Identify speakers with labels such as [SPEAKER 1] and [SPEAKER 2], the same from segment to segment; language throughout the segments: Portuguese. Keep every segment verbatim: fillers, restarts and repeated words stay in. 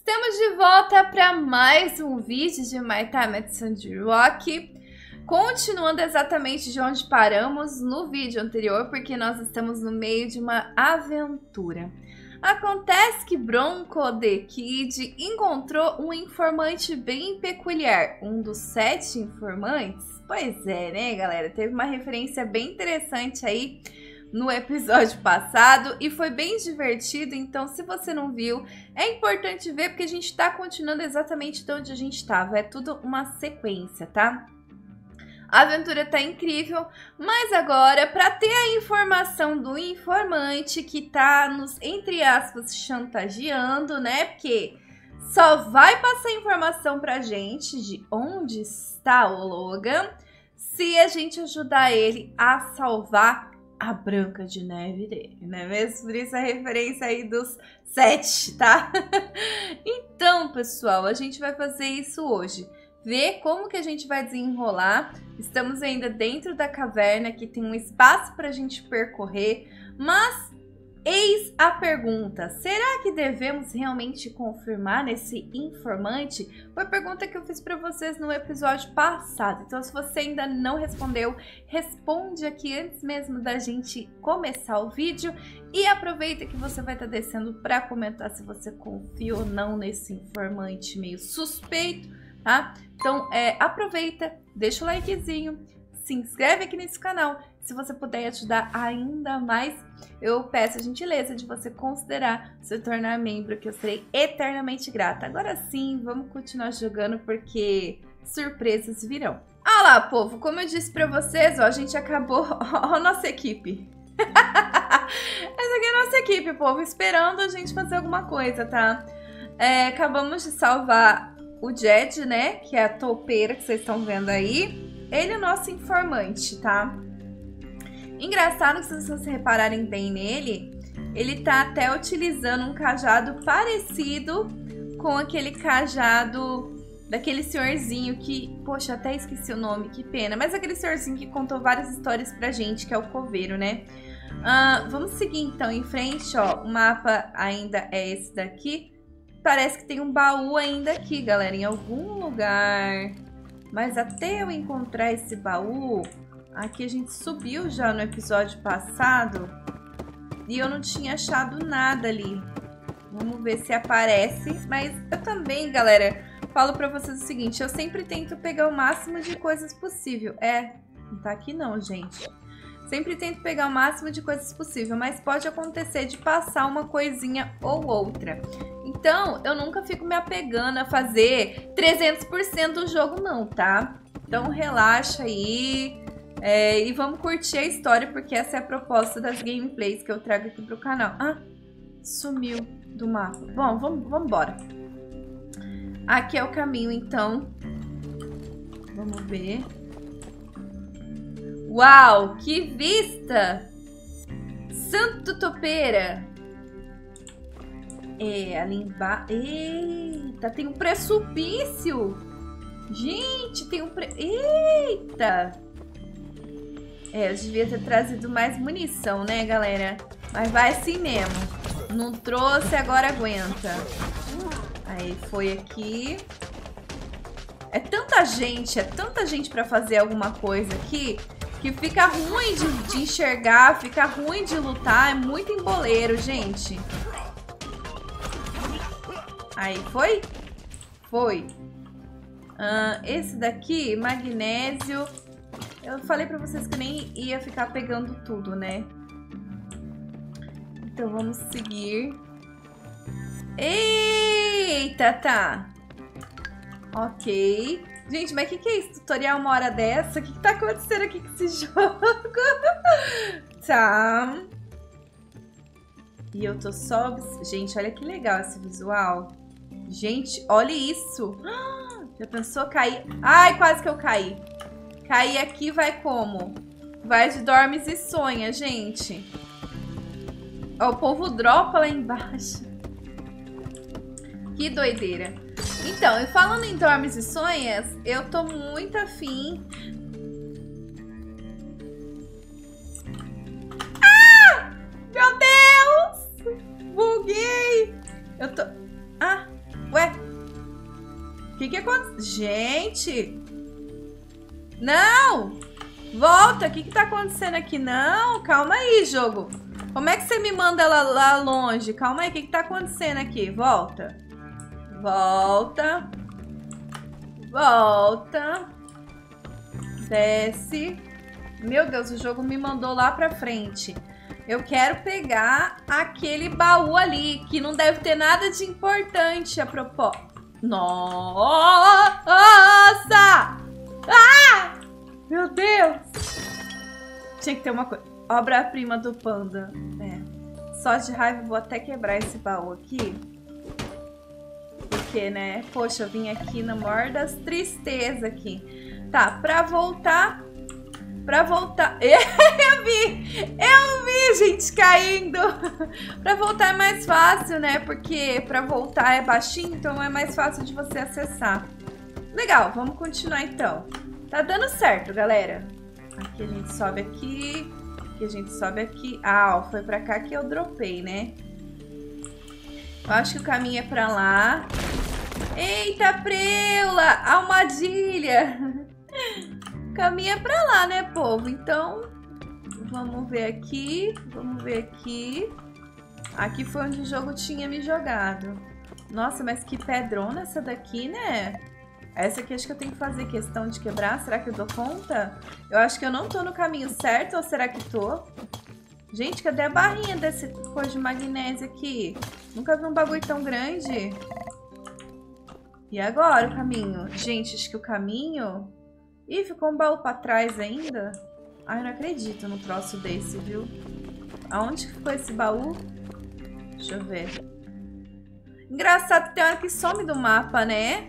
[SPEAKER 1] Estamos de volta para mais um vídeo de My Time at Sandrock. Continuando exatamente de onde paramos no vídeo anterior, porque nós estamos no meio de uma aventura. Acontece que Bronco the Kid encontrou um informante bem peculiar, um dos sete informantes. Pois é, né, galera? Teve uma referência bem interessante aí no episódio passado e foi bem divertido, então se você não viu, é importante ver porque a gente tá continuando exatamente de onde a gente estava, é tudo uma sequência, tá? A aventura tá incrível, mas agora, para ter a informação do informante que tá nos, entre aspas, chantageando, né? Porque só vai passar informação pra gente de onde está o Logan se a gente ajudar ele a salvar a Branca de Neve dele, não é mesmo? Por isso a referência aí dos sete, tá? Então, pessoal, a gente vai fazer isso hoje. Ver como que a gente vai desenrolar. Estamos ainda dentro da caverna, que tem um espaço para a gente percorrer, mas eis a pergunta: será que devemos realmente confirmar nesse informante? Foi a pergunta que eu fiz para vocês no episódio passado. Então, se você ainda não respondeu, responde aqui antes mesmo da gente começar o vídeo. E aproveita que você vai estar descendo para comentar se você confia ou não nesse informante meio suspeito, tá? Então, é, aproveita, deixa o likezinho, se inscreve aqui nesse canal. Se você puder ajudar ainda mais, eu peço a gentileza de você considerar se tornar membro, que eu serei eternamente grata. Agora sim, vamos continuar jogando porque surpresas virão. Ah lá, povo, como eu disse pra vocês, ó, a gente acabou, ó, a nossa equipe. Essa aqui é a nossa equipe, povo, esperando a gente fazer alguma coisa, tá? É, acabamos de salvar o Jed, né, que é a toupeira que vocês estão vendo aí. Ele é o nosso informante, tá? Engraçado que, se vocês repararem bem nele, ele tá até utilizando um cajado parecido com aquele cajado daquele senhorzinho que... Poxa, até esqueci o nome, que pena. Mas aquele senhorzinho que contou várias histórias pra gente, que é o coveiro, né? Uh, vamos seguir então em frente, ó. O mapa ainda é esse daqui. Parece que tem um baú ainda aqui, galera, em algum lugar. Mas até eu encontrar esse baú... Aqui a gente subiu já no episódio passado e eu não tinha achado nada ali. Vamos ver se aparece. Mas eu também, galera, falo pra vocês o seguinte: eu sempre tento pegar o máximo de coisas possível. É, não tá aqui não, gente. Sempre tento pegar o máximo de coisas possível, mas pode acontecer de passar uma coisinha ou outra. Então, eu nunca fico me apegando a fazer trezentos por cento do jogo não, tá? Então, relaxa aí. É, e vamos curtir a história, porque essa é a proposta das gameplays que eu trago aqui pro canal. Ah, sumiu do mapa. Bom, vamos, vamos embora. Aqui é o caminho, então. Vamos ver. Uau, que vista! Santo Topeira! É, ali embaixo... Eita, tem um precipício! Gente, tem um pre... Eita! É, eu devia ter trazido mais munição, né, galera? Mas vai assim mesmo. Não trouxe, agora aguenta. Aí, foi aqui. É tanta gente, é tanta gente pra fazer alguma coisa aqui, que fica ruim de, de enxergar, fica ruim de lutar. É muito emboleiro, gente. Aí, foi? Foi. Ah, esse daqui, magnésio... Eu falei pra vocês que nem ia ficar pegando tudo, né? Então vamos seguir. Eita, tá. Ok. Gente, mas o que, que é isso? Tutorial uma hora dessa? O que, que tá acontecendo aqui com esse jogo? Tá. E eu tô só... Gente, olha que legal esse visual. Gente, olha isso. Já pensou cair? Ai, quase que eu caí. Cair aqui vai como? Vai de dormes e sonha, gente. Ó, o povo dropa lá embaixo. Que doideira. Então, e falando em dormes e sonhas, eu tô muito afim. Ah! Meu Deus! Buguei! Eu tô... Ah, ué? O que que aconteceu? Gente! Não! Volta! O que que tá acontecendo aqui? Não! Calma aí, jogo. Como é que você me manda lá, lá longe? Calma aí, o que que tá acontecendo aqui? Volta. Volta. Volta. Desce. Meu Deus, o jogo me mandou lá pra frente. Eu quero pegar aquele baú ali, que não deve ter nada de importante a propósito. Nossa! Ah! Meu Deus! Tinha que ter uma coisa. Obra-prima do panda. É. Só de raiva vou até quebrar esse baú aqui. Porque, né? Poxa, eu vim aqui na maior das tristezas aqui. Tá, pra voltar... Pra voltar... Eu vi! Eu vi, gente, caindo! Pra voltar é mais fácil, né? Porque pra voltar é baixinho, então é mais fácil de você acessar. Legal, vamos continuar então. Tá dando certo, galera. Aqui a gente sobe aqui. Aqui a gente sobe aqui. Ah, ó, foi pra cá que eu dropei, né? Eu acho que o caminho é pra lá. Eita, preula! Armadilha! O caminho é pra lá, né, povo? Então, vamos ver aqui. Vamos ver aqui. Aqui foi onde o jogo tinha me jogado. Nossa, mas que pedrona essa daqui, né? Essa aqui acho que eu tenho que fazer questão de quebrar. Será que eu dou conta? Eu acho que eu não tô no caminho certo, ou será que tô? Gente, cadê a barrinha desse coisa de magnésio aqui? Nunca vi um bagulho tão grande. E agora o caminho? Gente, acho que o caminho... Ih, ficou um baú pra trás ainda? Ai, eu não acredito num troço desse, viu? Aonde que ficou esse baú? Deixa eu ver. Engraçado que tem hora que some do mapa, né?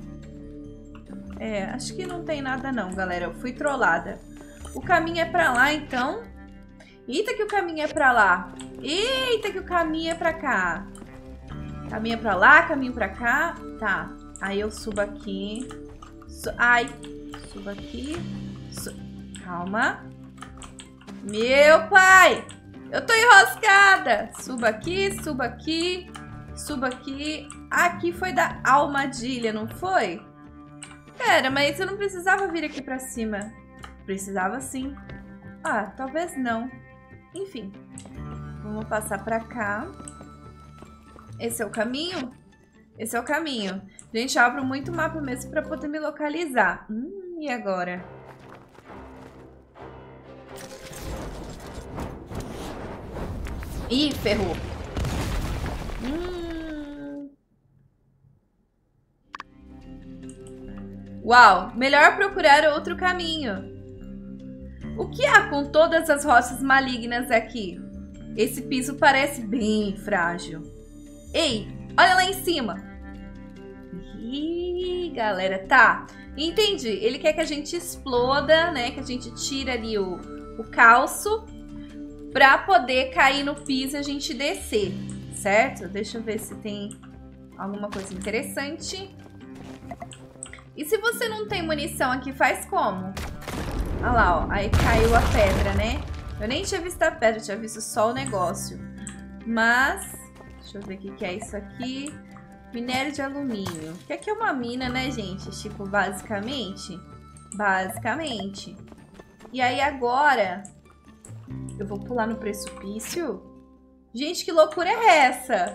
[SPEAKER 1] É, acho que não tem nada não, galera. Eu fui trollada. O caminho é pra lá, então. Eita que o caminho é pra lá. Eita que o caminho é pra cá. Caminho é pra lá, caminho pra cá. Tá. Aí eu subo aqui. Su Ai. Subo aqui. Su Calma. Meu pai! Eu tô enroscada. Suba aqui, suba aqui. Suba aqui. Aqui foi da armadilha, não foi? Pera, mas eu não precisava vir aqui pra cima. Precisava sim. Ah, talvez não. Enfim. Vamos passar pra cá. Esse é o caminho? Esse é o caminho. Gente, eu abro muito mapa mesmo pra poder me localizar. Hum, e agora? Ih, ferrou. Hum. Uau, melhor procurar outro caminho. O que há com todas as rochas malignas aqui? Esse piso parece bem frágil. Ei, olha lá em cima. Ih, galera, tá. Entendi. Ele quer que a gente exploda, né? Que a gente tire ali o, o calço pra poder cair no piso e a gente descer, certo? Deixa eu ver se tem alguma coisa interessante. E se você não tem munição aqui, faz como? Olha lá, ó. Aí caiu a pedra, né? Eu nem tinha visto a pedra, eu tinha visto só o negócio. Mas, deixa eu ver o que, que é isso aqui. Minério de alumínio. Que aqui é uma mina, né, gente? Tipo, basicamente. Basicamente. E aí agora... Eu vou pular no precipício? Gente, que loucura é essa?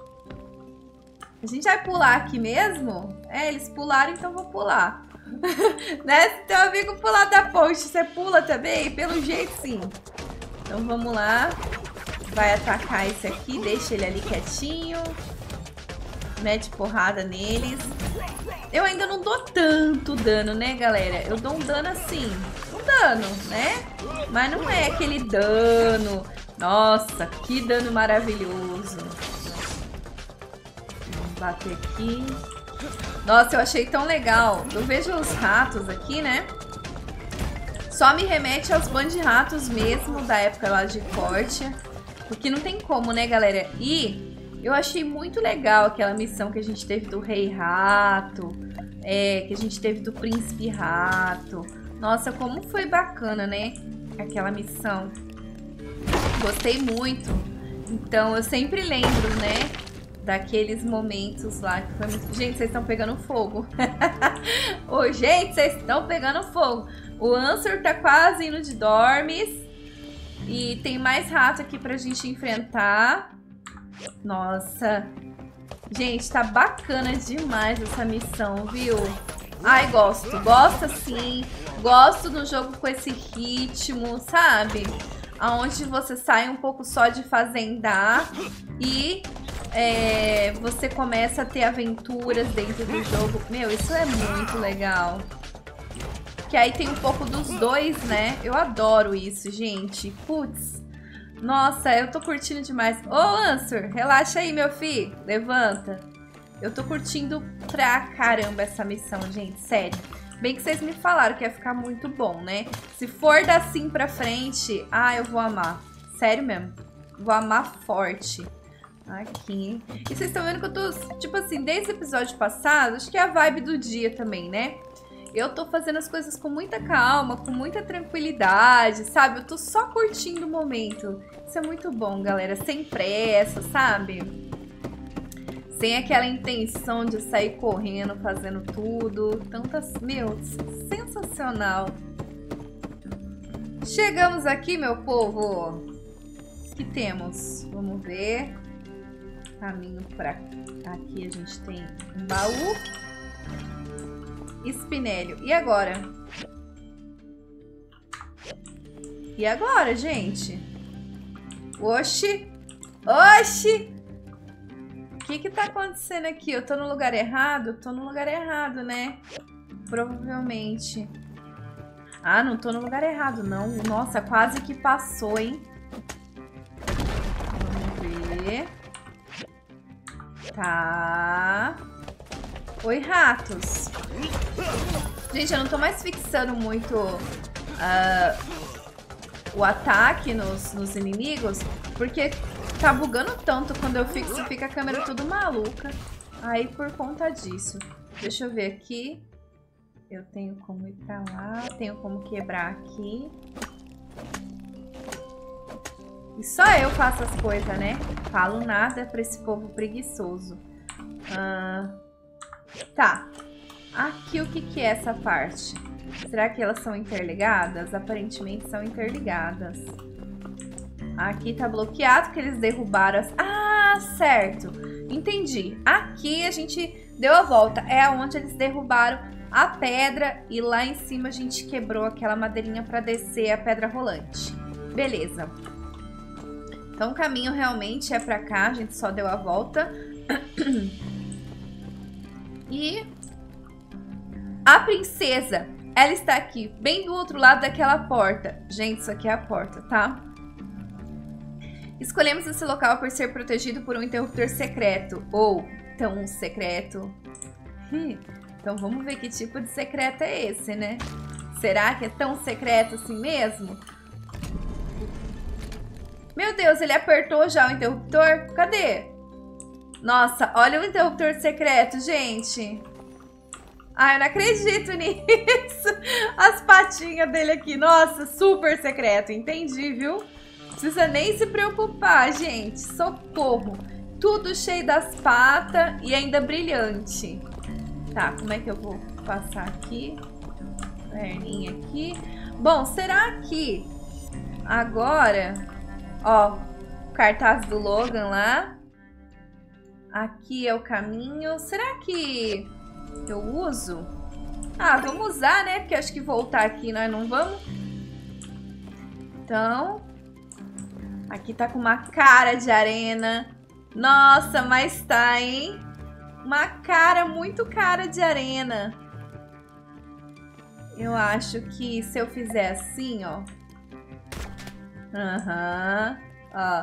[SPEAKER 1] A gente vai pular aqui mesmo? É, eles pularam, então vou pular. Né? Se teu amigo pular da ponte, você pula também? Pelo jeito, sim. Então vamos lá. Vai atacar esse aqui, deixa ele ali quietinho. Mete porrada neles. Eu ainda não dou tanto dano, né, galera? Eu dou um dano assim, um dano, né? Mas não é aquele dano. Nossa, que dano maravilhoso. Vamos bater aqui. Nossa, eu achei tão legal. Eu vejo os ratos aqui, né? Só me remete aos band-ratos mesmo, da época lá de Corte. Porque não tem como, né, galera? E eu achei muito legal aquela missão que a gente teve do Rei Rato. É, que a gente teve do Príncipe Rato. Nossa, como foi bacana, né? Aquela missão. Gostei muito. Então, eu sempre lembro, né? daqueles momentos lá que foi muito... Gente, vocês estão pegando fogo. Ô, gente, vocês estão pegando fogo. O Answer tá quase indo de dormes. E tem mais rato aqui pra gente enfrentar. Nossa. Gente, tá bacana demais essa missão, viu? Ai, gosto. Gosto sim. Gosto do jogo com esse ritmo, sabe? Onde você sai um pouco só de fazendar e é, você começa a ter aventuras dentro do jogo. Meu, isso é muito legal. Que aí tem um pouco dos dois, né? Eu adoro isso, gente. Putz. Nossa, eu tô curtindo demais. Ô, Answer, relaxa aí, meu filho. Levanta. Eu tô curtindo pra caramba essa missão, gente. Sério. Bem que vocês me falaram que ia ficar muito bom, né? Se for assim pra frente, ah, eu vou amar. Sério mesmo. Vou amar forte. Aqui. E vocês estão vendo que eu tô, tipo assim, desde o episódio passado, acho que é a vibe do dia também, né? Eu tô fazendo as coisas com muita calma, com muita tranquilidade, sabe? Eu tô só curtindo o momento. Isso é muito bom, galera. Sem pressa, sabe? Sem aquela intenção de sair correndo, fazendo tudo. Tantas... Meu, sensacional. Chegamos aqui, meu povo. O que temos? Vamos ver. Caminho pra aqui a gente tem um baú. Espinélio. E agora? E agora, gente? Oxi! Oxi! O que que tá acontecendo aqui? Eu tô no lugar errado? Tô no lugar errado, né? Provavelmente. Ah, não tô no lugar errado, não. Nossa, quase que passou, hein? Vamos ver. Tá. Oi, ratos. Gente, eu não tô mais fixando muito uh, o ataque nos, nos inimigos, porque tá bugando tanto quando eu fixo, fica a câmera tudo maluca. Aí, por conta disso. Deixa eu ver aqui. Eu tenho como ir pra lá, tenho como quebrar aqui. E só eu faço as coisas, né? Falo nada pra esse povo preguiçoso. Ah, tá. Aqui o que que é essa parte? Será que elas são interligadas? Aparentemente são interligadas. Aqui tá bloqueado porque eles derrubaram as... Ah, certo. Entendi. Aqui a gente deu a volta. É onde eles derrubaram a pedra e lá em cima a gente quebrou aquela madeirinha para descer a pedra rolante. Beleza. Então o caminho realmente é para cá. A gente só deu a volta. E a princesa, ela está aqui, bem do outro lado daquela porta. Gente, isso aqui é a porta, tá? Escolhemos esse local por ser protegido por um interruptor secreto. Ou tão secreto. Então vamos ver que tipo de secreto é esse, né? Será que é tão secreto assim mesmo? Meu Deus, ele apertou já o interruptor? Cadê? Nossa, olha o interruptor secreto, gente. Ai, eu não acredito nisso. As patinhas dele aqui. Nossa, super secreto. Entendi, viu? Não precisa nem se preocupar, gente. Socorro. Tudo cheio das patas e ainda brilhante. Tá, como é que eu vou passar aqui? Perninha aqui. Bom, será que agora... Ó, o cartaz do Logan lá. Aqui é o caminho. Será que eu uso? Ah, vamos usar, né? Porque acho que voltar aqui nós não vamos. Então, aqui tá com uma cara de arena. Nossa, mas tá, hein? Uma cara, muito cara de arena. Eu acho que se eu fizer assim, ó. Aham. Uhum, ó.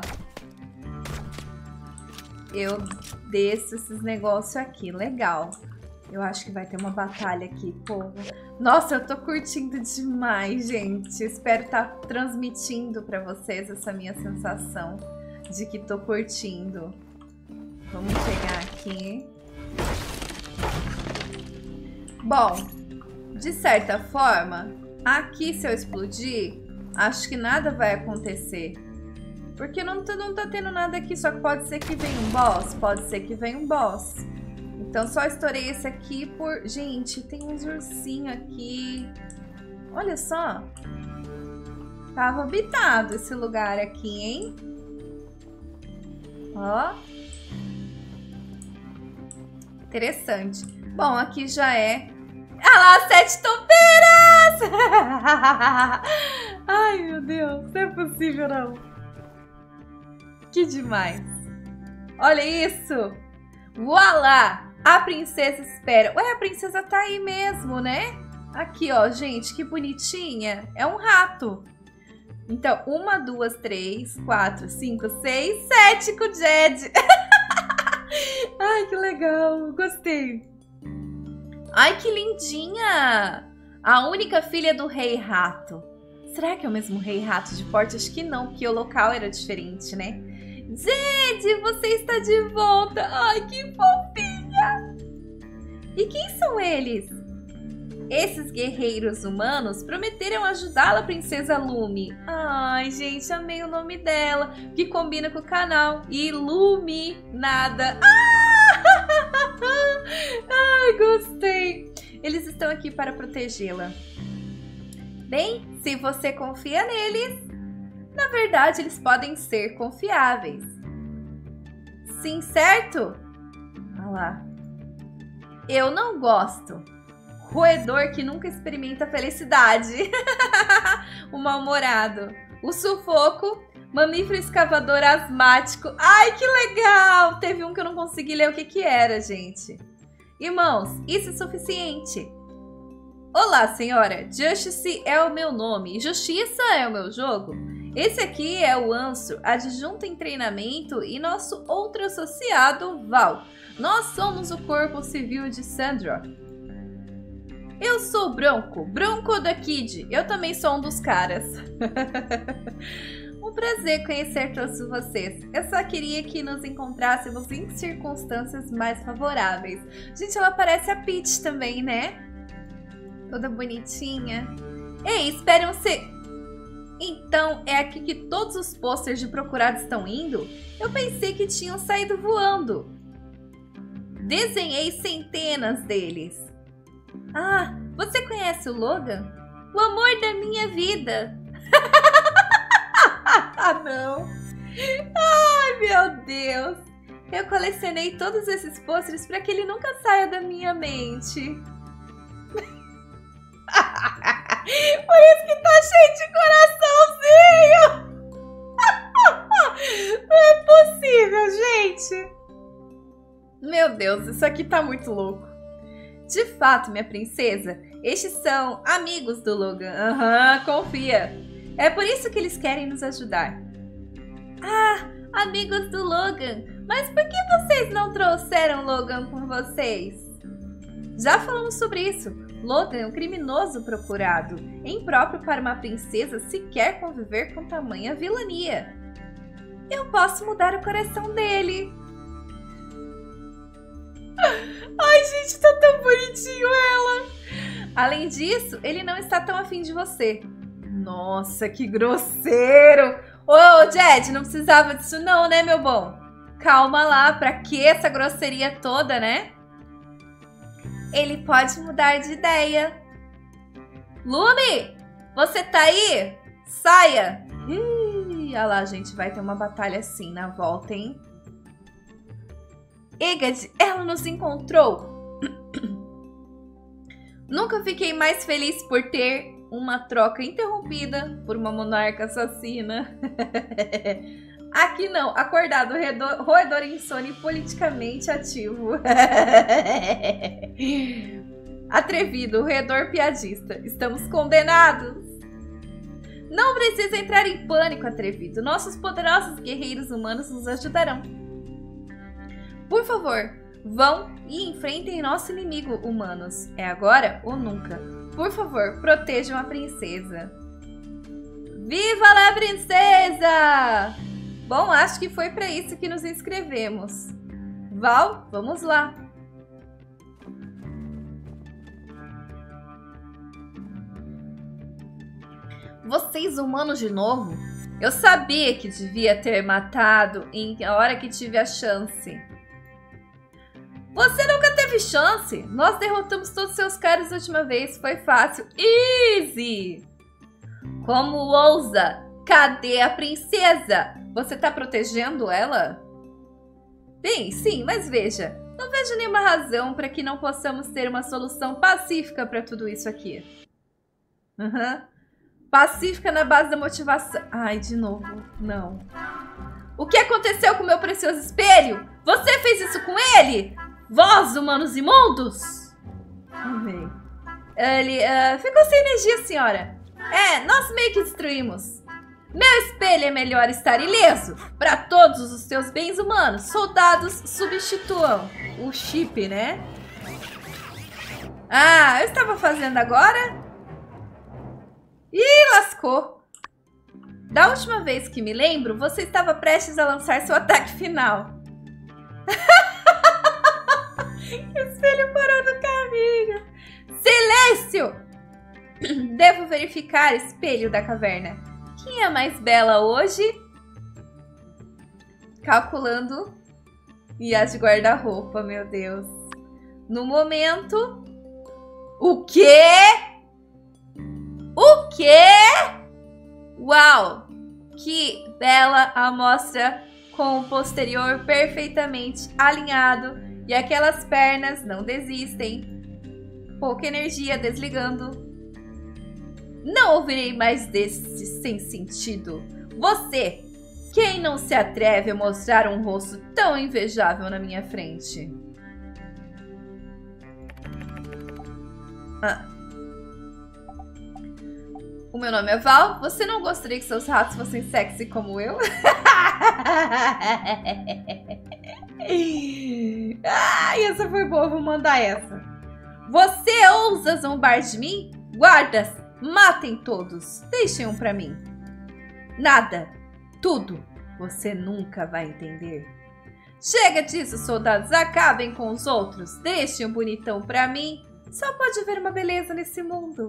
[SPEAKER 1] Eu desço esses negócios aqui. Legal. Eu acho que vai ter uma batalha aqui, povo. Nossa, eu tô curtindo demais, gente. Espero estar transmitindo pra vocês essa minha sensação de que tô curtindo. Vamos pegar aqui. Bom, de certa forma, aqui se eu explodir, acho que nada vai acontecer. Porque não tá, não tá tendo nada aqui, só que pode ser que venha um boss, pode ser que venha um boss. Então só estourei esse aqui por... Gente, tem uns ursinhos aqui. Olha só. Tava habitado esse lugar aqui, hein? Ó. Interessante. Bom, aqui já é... Ah lá, sete topeiras! Ai, meu Deus. Não é possível, não. Que demais. Olha isso. Voilá! A princesa espera. Ué, a princesa tá aí mesmo, né? Aqui, ó, gente, que bonitinha. É um rato. Então, uma, duas, três, quatro, cinco, seis, sete com o Jed. Ai, que legal. Gostei. Ai, que lindinha. A única filha do Rei Rato. Será que é o mesmo Rei Rato de Porte? Acho que não, porque o local era diferente, né? Jed, você está de volta. Ai, que fofinha. E quem são eles? Esses guerreiros humanos prometeram ajudá-la, Princesa Lumi. Ai, gente, amei o nome dela, que combina com o canal. Iluminada. Ah! Ai, gostei. Eles estão aqui para protegê-la. Bem, se você confia neles, na verdade, eles podem ser confiáveis. Sim, certo? Olha lá. Eu não gosto. Roedor que nunca experimenta felicidade. O mal-humorado. O sufoco. Mamífero escavador asmático. Ai, que legal! Teve um que eu não consegui ler o que que era, gente. Irmãos, isso é suficiente. Olá, senhora. Justice é o meu nome. Justiça é o meu jogo. Esse aqui é o Anso, adjunto em treinamento, e nosso outro associado, Val. Nós somos o corpo civil de Sandra. Eu sou o Bronco, Bronco da Kid. Eu também sou um dos caras. Um prazer conhecer todos vocês. Eu só queria que nos encontrássemos em circunstâncias mais favoráveis. Gente, ela parece a Peach também, né? Toda bonitinha. Ei, espere um se... Então, é aqui que todos os pôsteres de procurados estão indo? Eu pensei que tinham saído voando. Desenhei centenas deles. Ah, você conhece o Logan? O amor da minha vida. Ah, não. Ai, meu Deus. Eu colecionei todos esses pôsteres para que ele nunca saia da minha mente. Por isso que tá cheio de coraçãozinho. Não é possível, gente. Meu Deus, isso aqui tá muito louco. De fato, minha princesa, estes são amigos do Logan. Aham, uhum, confia. É por isso que eles querem nos ajudar. Ah, amigos do Logan. Mas por que vocês não trouxeram Logan com vocês? Já falamos sobre isso. Logan é um criminoso procurado. É impróprio para uma princesa sequer conviver com tamanha vilania. Eu posso mudar o coração dele. Ai, gente, tá tão bonitinho ela. Além disso, ele não está tão afim de você. Nossa, que grosseiro. Ô, Jed, não precisava disso não, né, meu bom? Calma lá, pra que essa grosseria toda, né? Ele pode mudar de ideia. Lumi, você tá aí? Saia. Ih, olha lá, gente, vai ter uma batalha assim na volta, hein? Egad, ela nos encontrou. Nunca fiquei mais feliz por ter uma troca interrompida por uma monarca assassina. Aqui não, acordado, roedor, roedor insone politicamente ativo. Atrevido, roedor piadista. Estamos condenados. Não precisa entrar em pânico, atrevido. Nossos poderosos guerreiros humanos nos ajudarão. Por favor, vão e enfrentem nosso inimigo, humanos. É agora ou nunca. Por favor, protejam a princesa. Viva a princesa! Bom, acho que foi para isso que nos inscrevemos. Val, vamos lá. Vocês humanos de novo? Eu sabia que devia ter matado em a hora que tive a chance. Você nunca teve chance. Nós derrotamos todos os seus caras da última vez. Foi fácil. Easy! Como ousa? Cadê a princesa? Você tá protegendo ela? Bem, sim, mas veja. Não vejo nenhuma razão para que não possamos ter uma solução pacífica para tudo isso aqui. Uhum. Pacífica na base da motivação. Ai, de novo. Não. O que aconteceu com o meu precioso espelho? Você fez isso com ele? Vós, humanos imundos? Amei. Ele uh, ficou sem energia, senhora. É, nós meio que destruímos. Meu espelho é melhor estar ileso. Para todos os seus bens humanos, soldados substituam o chip, né? Ah, eu estava fazendo agora? Ih, lascou. Da última vez que me lembro, você estava prestes a lançar seu ataque final. O espelho parou no caminho. Silêncio! Devo verificar espelho da caverna. Quem é a mais bela hoje? Calculando. E as de guarda-roupa, meu Deus. No momento... O quê? O quê? Uau! Que bela amostra com o posterior perfeitamente alinhado e aquelas pernas não desistem. Pouca energia desligando. Não ouvirei mais desse sem sentido. Você, quem não se atreve a mostrar um rosto tão invejável na minha frente? Ah. O meu nome é Val. Você não gostaria que seus ratos fossem sexy como eu? Ai, essa foi boa. Vou mandar essa. Você ousa zombar de mim? Guardas, matem todos. Deixem um pra mim. Nada. Tudo. Você nunca vai entender. Chega disso, soldados. Acabem com os outros. Deixem um bonitão pra mim. Só pode haver uma beleza nesse mundo.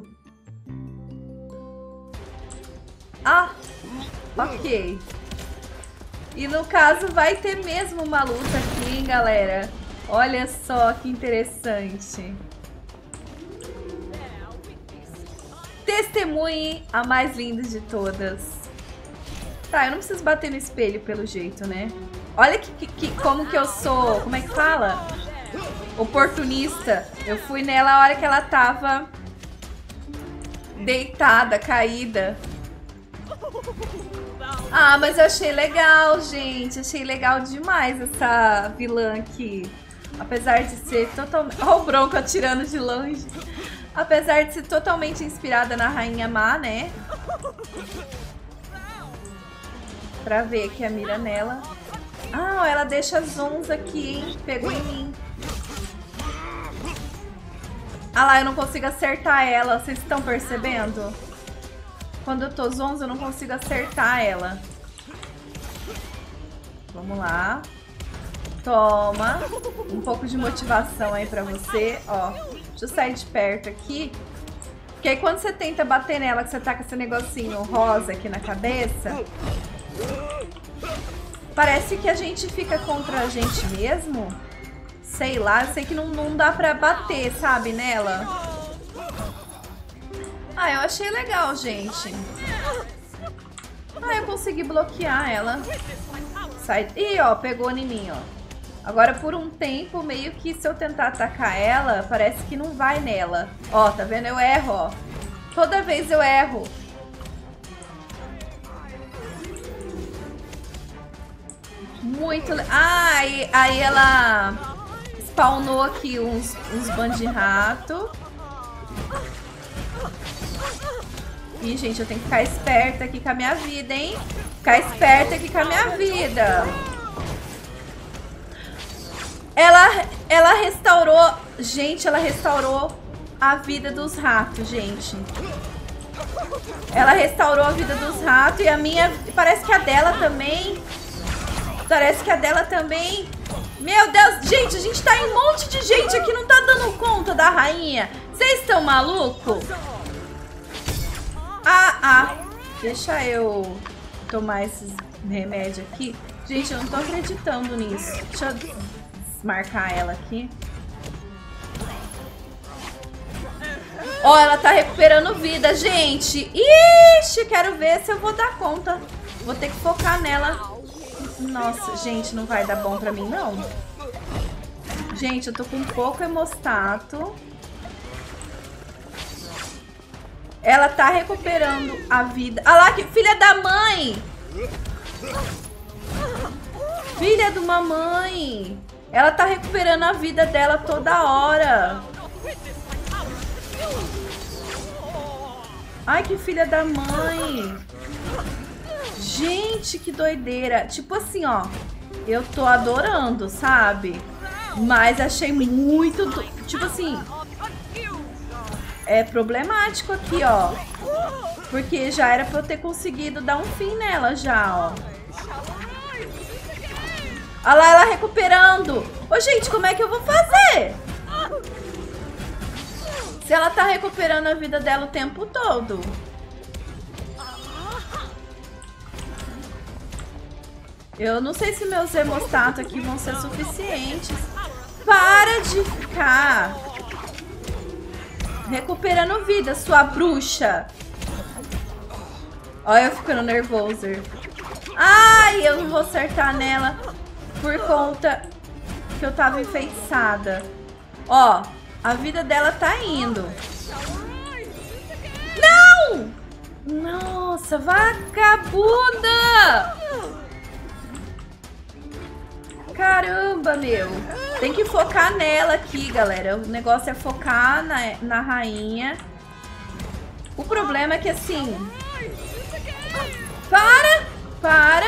[SPEAKER 1] Ah, ok. E no caso vai ter mesmo uma luta aqui, hein, galera? Olha só que interessante. Testemunhe a mais linda de todas. Tá, eu não preciso bater no espelho pelo jeito, né? Olha que, que, que, como que eu sou... Como é que fala? Oportunista. Eu fui nela a hora que ela tava deitada, caída. Ah, mas eu achei legal, gente. Achei legal demais essa vilã aqui. Apesar de ser totalmente... Olha o Bronco atirando de longe. Apesar de ser totalmente inspirada na Rainha Má, né? Pra ver que a mira nela. Ah, ela deixa as ons aqui, hein? Pegou em mim. Ah lá, eu não consigo acertar ela. Vocês estão percebendo? Quando eu tô zonza, eu não consigo acertar ela. Vamos lá. Toma. Um pouco de motivação aí pra você. Ó, deixa eu sair de perto aqui. Porque aí quando você tenta bater nela, que você tá com esse negocinho rosa aqui na cabeça, parece que a gente fica contra a gente mesmo. Sei lá, eu sei que não, não dá pra bater, sabe, nela. Ah, eu achei legal, gente. Ah, eu consegui bloquear ela. Sai... Ih, ó, pegou em mim, ó. Agora, por um tempo, meio que se eu tentar atacar ela, parece que não vai nela. Ó, tá vendo? Eu erro, ó. Toda vez eu erro. Muito... Ah, aí, aí ela spawnou aqui uns, uns band-rato. Ih, gente, eu tenho que ficar esperta aqui com a minha vida, hein? Ficar esperta aqui com a minha vida. Ela, ela restaurou... Gente, ela restaurou a vida dos ratos, gente. Ela restaurou a vida dos ratos e a minha... Parece que a dela também... Parece que a dela também... Meu Deus, gente, a gente tá em um monte de gente aqui, não tá dando conta da rainha. Vocês estão malucos? Ah, ah. Deixa eu tomar esses remédios aqui. Gente, eu não tô acreditando nisso. Deixa eu desmarcar ela aqui. Ó, oh, ela tá recuperando vida, gente. Ixi, quero ver se eu vou dar conta. Vou ter que focar nela. Nossa, gente, não vai dar bom pra mim, não. Gente, eu tô com pouco hemostato. Ela tá recuperando a vida. Ah lá, que filha da mãe! Filha de uma mãe! Ela tá recuperando a vida dela toda hora. Ai, que filha da mãe! Gente, que doideira! Tipo assim, ó. Eu tô adorando, sabe? Mas achei muito... Do... Tipo assim... É problemático aqui, ó. Porque já era pra eu ter conseguido dar um fim nela já, ó. Olha lá, ela recuperando. Ô, gente, como é que eu vou fazer? Se ela tá recuperando a vida dela o tempo todo. Eu não sei se meus hemostatos aqui vão ser suficientes. Para de ficar recuperando vida, sua bruxa. Olha eu ficando nervoso. Ai, eu não vou acertar nela por conta que eu tava enfeitiçada. Ó, a vida dela tá indo. Não! Nossa, vagabunda! Caramba, meu. Tem que focar nela aqui, galera. O negócio é focar na, na rainha. O problema é que assim... Para! Para!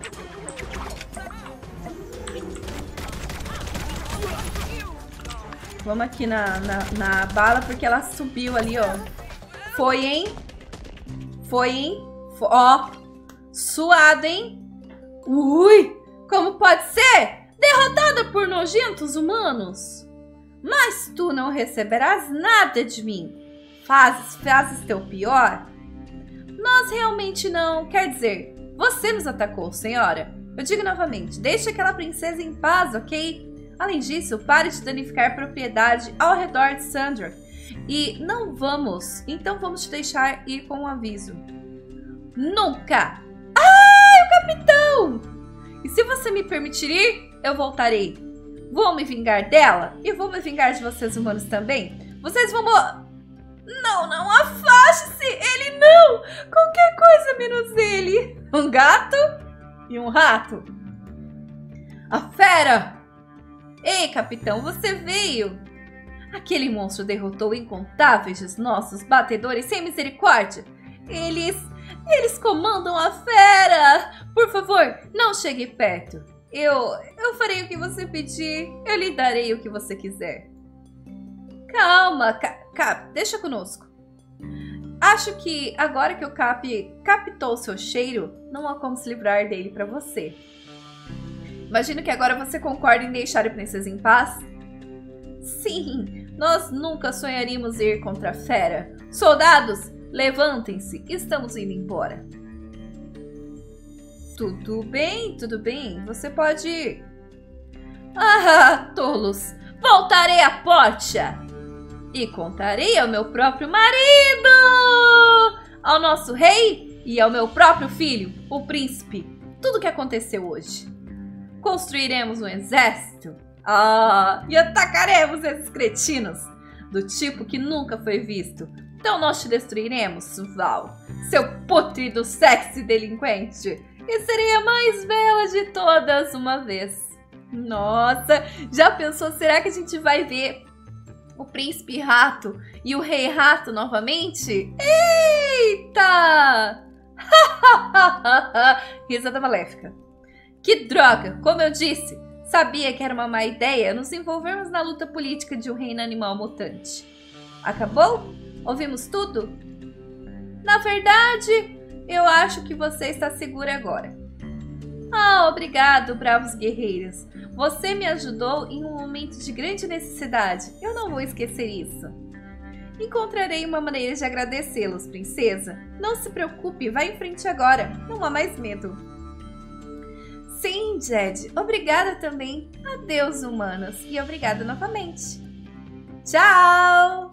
[SPEAKER 1] Vamos aqui na, na, na bala, porque ela subiu ali, ó. Foi, hein? Foi, hein? Foi, ó. Suado, hein? Ui! Como pode ser? Derrotada por nojentos humanos? Mas tu não receberás nada de mim. Fazes, fazes teu pior? Nós realmente não. Quer dizer, você nos atacou, senhora. Eu digo novamente, deixe aquela princesa em paz, ok? Além disso, pare de danificar propriedade ao redor de Sandra. E não vamos, então vamos te deixar ir com um aviso. Nunca! Ai, o capitão! E se você me permitir ir, eu voltarei. Vou me vingar dela e vou me vingar de vocês humanos também. Vocês vão morrer. Não, não, afaste-se! Ele não! Qualquer coisa menos ele. Um gato e um rato. A fera! Ei, capitão, você veio! Aquele monstro derrotou incontáveis dos nossos batedores sem misericórdia. Eles... eles comandam a fera! Por favor, não chegue perto. Eu... eu farei o que você pedir. Eu lhe darei o que você quiser. Calma, Cap... Cap, deixa conosco. Acho que agora que o Cap captou seu cheiro, não há como se livrar dele para você. Imagino que agora você concorda em deixar a princesa em paz? Sim, nós nunca sonharíamos ir contra a fera. Soldados, levantem-se, estamos indo embora. Tudo bem, tudo bem, você pode ir. Ah, tolos, voltarei a Portia e contarei ao meu próprio marido, ao nosso rei e ao meu próprio filho, o príncipe, tudo o que aconteceu hoje. Construiremos um exército, ah, e atacaremos esses cretinos, do tipo que nunca foi visto. Então nós te destruiremos, Val, seu pútrido sexy delinquente, e serei a mais bela de todas uma vez. Nossa, já pensou, será que a gente vai ver o príncipe rato e o rei rato novamente? Eita! Risada maléfica. Que droga, como eu disse, sabia que era uma má ideia nos envolvermos na luta política de um reino animal mutante. Acabou? Ouvimos tudo? Na verdade, eu acho que você está segura agora. Ah, obrigado, bravos guerreiros. Você me ajudou em um momento de grande necessidade. Eu não vou esquecer isso. Encontrarei uma maneira de agradecê-los, princesa. Não se preocupe, vá em frente agora. Não há mais medo. Sim, Jed. Obrigada também. Adeus, humanos. E obrigada novamente. Tchau!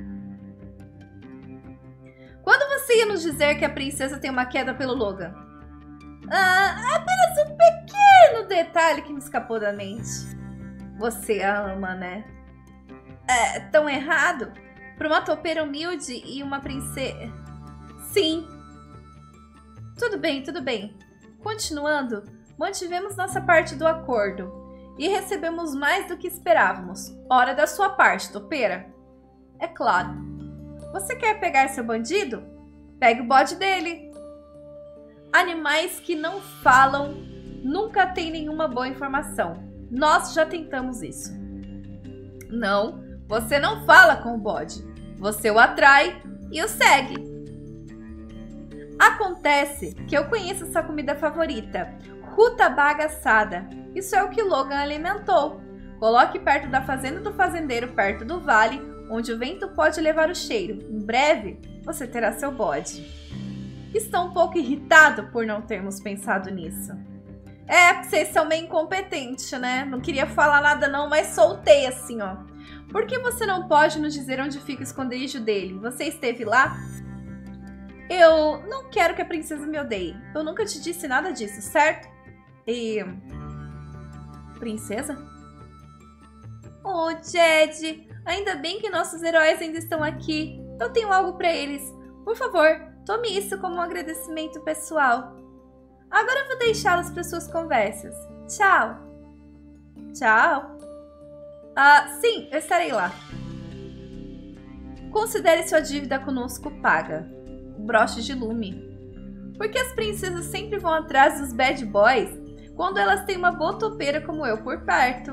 [SPEAKER 1] Quando você ia nos dizer que a princesa tem uma queda pelo Logan? Ah, apenas um pequeno detalhe que me escapou da mente. Você a ama, né? É tão errado? Para uma topeira humilde e uma princesa... Sim. Tudo bem, tudo bem. Continuando, mantivemos nossa parte do acordo e recebemos mais do que esperávamos. Hora da sua parte, topeira. É claro. Você quer pegar seu bandido? Pegue o bode dele. Animais que não falam nunca têm nenhuma boa informação. Nós já tentamos isso. Não, você não fala com o bode. Você o atrai e o segue. Acontece que eu conheço sua comida favorita, rutabaga assada. Isso é o que Logan alimentou. Coloque perto da fazenda do fazendeiro, perto do vale, onde o vento pode levar o cheiro. Em breve, você terá seu bode. Estou um pouco irritado por não termos pensado nisso. É, vocês são meio incompetentes, né? Não queria falar nada não, mas soltei assim, ó. Por que você não pode nos dizer onde fica o esconderijo dele? Você esteve lá? Eu não quero que a princesa me odeie. Eu nunca te disse nada disso, certo? E... Princesa? Oh, Jed, ainda bem que nossos heróis ainda estão aqui. Eu tenho algo pra eles. Por favor, tome isso como um agradecimento pessoal. Agora eu vou deixá-los para suas conversas. Tchau. Tchau. Ah, sim, eu estarei lá. Considere sua dívida conosco paga. O broche de lume. Por que as princesas sempre vão atrás dos bad boys quando elas têm uma boa topeira como eu por perto?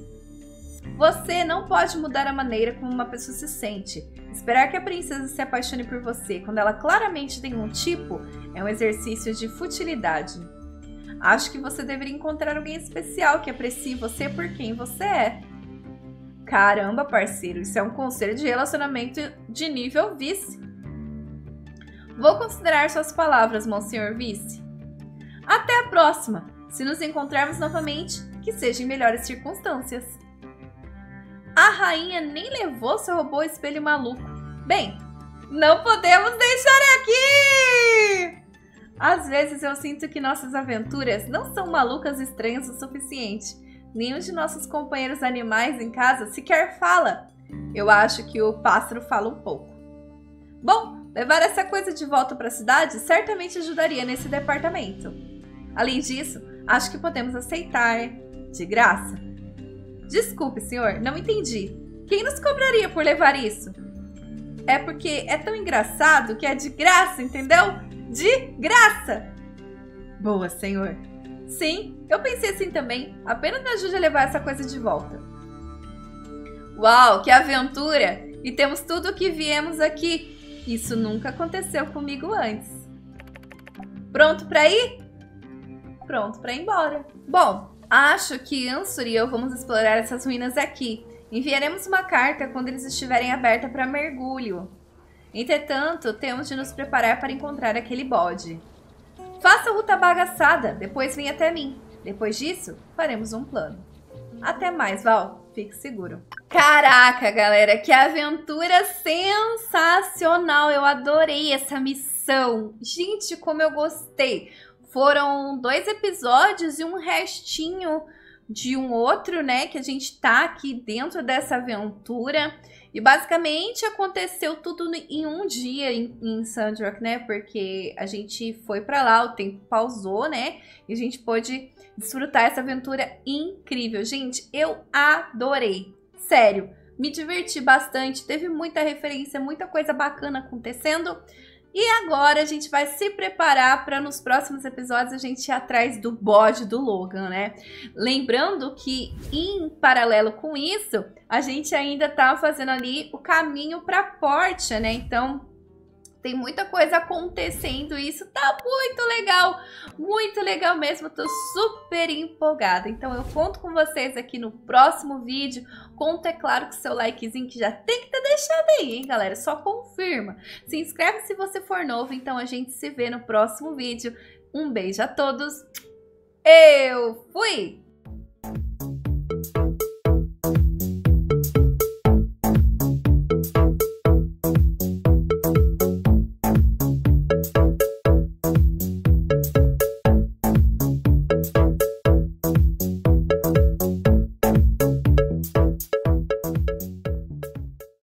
[SPEAKER 1] Você não pode mudar a maneira como uma pessoa se sente. Esperar que a princesa se apaixone por você quando ela claramente tem um tipo é um exercício de futilidade. Acho que você deveria encontrar alguém especial que aprecie você por quem você é. Caramba, parceiro, isso é um conselho de relacionamento de nível vice. Vou considerar suas palavras, Monsenhor Vice. Até a próxima. Se nos encontrarmos novamente, que seja em melhores circunstâncias. A rainha nem levou seu robô espelho maluco. Bem, não podemos deixar aqui! Às vezes eu sinto que nossas aventuras não são malucas e estranhas o suficiente. Nenhum de nossos companheiros animais em casa sequer fala. Eu acho que o pássaro fala um pouco. Bom, levar essa coisa de volta para a cidade certamente ajudaria nesse departamento. Além disso, acho que podemos aceitar de graça. Desculpe, senhor, não entendi. Quem nos cobraria por levar isso? É porque é tão engraçado que é de graça, entendeu? De graça! Boa, senhor. Sim, eu pensei assim também. Apenas me ajude a levar essa coisa de volta. Uau, que aventura! E temos tudo o que viemos aqui. Isso nunca aconteceu comigo antes. Pronto para ir? Pronto para ir embora. Bom, acho que Ansur e eu vamos explorar essas ruínas aqui. Enviaremos uma carta quando eles estiverem abertas para mergulho. Entretanto, temos de nos preparar para encontrar aquele bode. Faça a rutabaga assada, depois vem até mim. Depois disso, faremos um plano. Até mais, Val. Fique seguro. Caraca, galera, que aventura sensacional. Eu adorei essa missão. Gente, como eu gostei. Foram dois episódios e um restinho de um outro, né? Que a gente tá aqui dentro dessa aventura. E basicamente aconteceu tudo em um dia em, em Sandrock, né? Porque a gente foi pra lá, o tempo pausou, né? E a gente pôde desfrutar essa aventura incrível. Gente, eu adorei. Sério, me diverti bastante. Teve muita referência, muita coisa bacana acontecendo. E agora a gente vai se preparar para nos próximos episódios a gente ir atrás do bode do Logan, né? Lembrando que em paralelo com isso, a gente ainda tá fazendo ali o caminho para Portia, né? Então tem muita coisa acontecendo e isso tá muito legal, muito legal mesmo. Eu tô super empolgada. Então eu conto com vocês aqui no próximo vídeo. Conto, é claro, com o seu likezinho que já tem que estar deixado fechada aí, hein, galera? Só confirma. Se inscreve se você for novo, então a gente se vê no próximo vídeo. Um beijo a todos. Eu fui!